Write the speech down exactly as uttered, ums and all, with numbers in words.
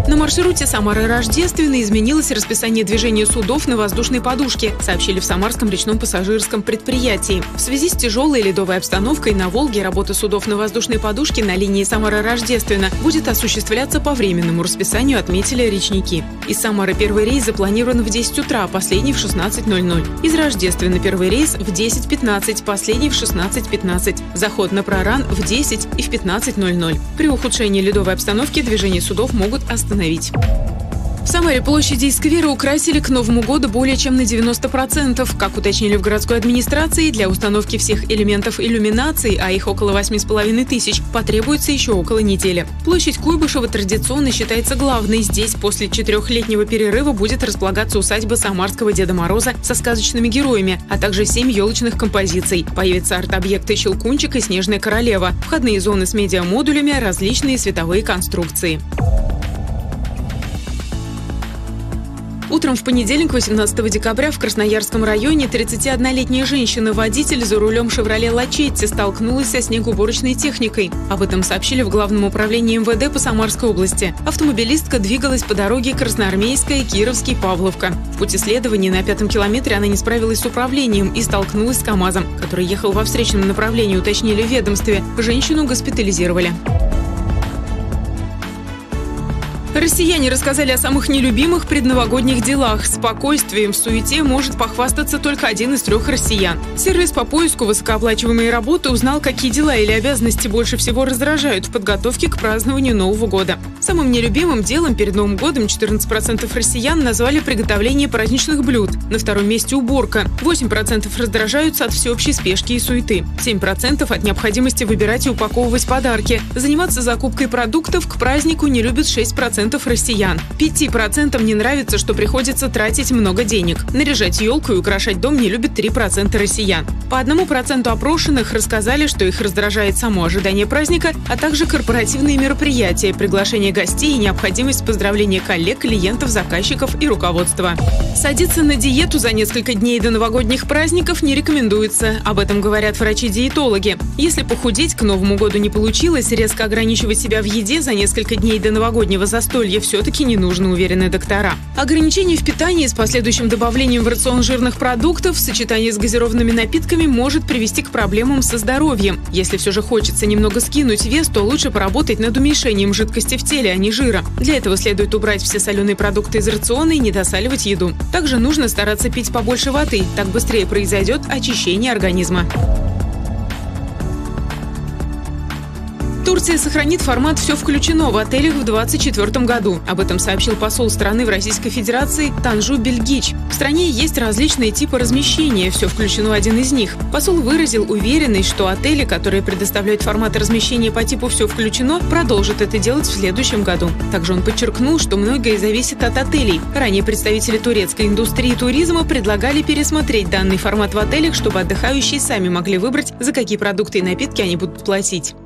На маршруте Самара-Рождественный изменилось расписание движения судов на воздушной подушке, сообщили в Самарском речном пассажирском предприятии. В связи с тяжелой ледовой обстановкой на Волге работа судов на воздушной подушке на линии Самара-Рождественно будет осуществляться по временному расписанию, отметили речники. Из Самары первый рейс запланирован в десять утра, последний в шестнадцать ноль ноль. Из Рождественно первый рейс в десять пятнадцать, последний в шестнадцать пятнадцать. Заход на Проран в десять и в пятнадцать ноль ноль. При ухудшении ледовой обстановки движение судов могут остановить. В Самаре площади и скверы украсили к Новому году более чем на девяносто процентов. Как уточнили в городской администрации, для установки всех элементов иллюминации, а их около восьми с половиной тысяч, потребуется еще около недели. Площадь Куйбышева традиционно считается главной. Здесь после четырехлетнего перерыва будет располагаться усадьба самарского Деда Мороза со сказочными героями, а также семь елочных композиций. Появятся арт-объекты «Щелкунчик» и «Снежная королева», входные зоны с медиамодулями, различные световые конструкции. Утром в понедельник, восемнадцатого декабря, в Красноярском районе тридцатиоднолетняя женщина-водитель за рулем «Шевроле Лачетти» столкнулась со снегоуборочной техникой. Об этом сообщили в Главном управлении эм вэ дэ по Самарской области. Автомобилистка двигалась по дороге Красноармейская, Кировский, Павловка. В пути следования на пятом километре она не справилась с управлением и столкнулась с КАМАЗом, который ехал во встречном направлении, уточнили в ведомстве. Женщину госпитализировали. Россияне рассказали о самых нелюбимых предновогодних делах. Спокойствием в суете может похвастаться только один из трех россиян. Сервис по поиску высокооплачиваемой работы узнал, какие дела или обязанности больше всего раздражают в подготовке к празднованию Нового года. Самым нелюбимым делом перед Новым годом четырнадцать процентов россиян назвали приготовление праздничных блюд. На втором месте уборка. восемь процентов раздражаются от всеобщей спешки и суеты. семь процентов от необходимости выбирать и упаковывать подарки. Заниматься закупкой продуктов к празднику не любят шесть процентов россиян. пяти процентам не нравится, что приходится тратить много денег. Наряжать елку и украшать дом не любят три процента россиян. По одному проценту опрошенных рассказали, что их раздражает само ожидание праздника, а также корпоративные мероприятия, приглашение гостей и необходимость поздравления коллег, клиентов, заказчиков и руководства. Садиться на диету за несколько дней до новогодних праздников не рекомендуется. Об этом говорят врачи-диетологи. Если похудеть к Новому году не получилось, резко ограничивать себя в еде за несколько дней до новогоднего застолья все-таки не нужно, уверены доктора. Ограничение в питании с последующим добавлением в рацион жирных продуктов в сочетании с газированными напитками может привести к проблемам со здоровьем. Если все же хочется немного скинуть вес, то лучше поработать над уменьшением жидкости в теле, а не жира. Для этого следует убрать все соленые продукты из рациона и не досаливать еду. Также нужно стараться пить побольше воды, так быстрее произойдет очищение организма. Турция сохранит формат «Все включено» в отелях в двадцать четвёртом году. Об этом сообщил посол страны в Российской Федерации Танжу Бельгич. В стране есть различные типы размещения, «Все включено» один из них. Посол выразил уверенность, что отели, которые предоставляют форматы размещения по типу «Все включено», продолжат это делать в следующем году. Также он подчеркнул, что многое зависит от отелей. Ранее представители турецкой индустрии туризма предлагали пересмотреть данный формат в отелях, чтобы отдыхающие сами могли выбрать, за какие продукты и напитки они будут платить.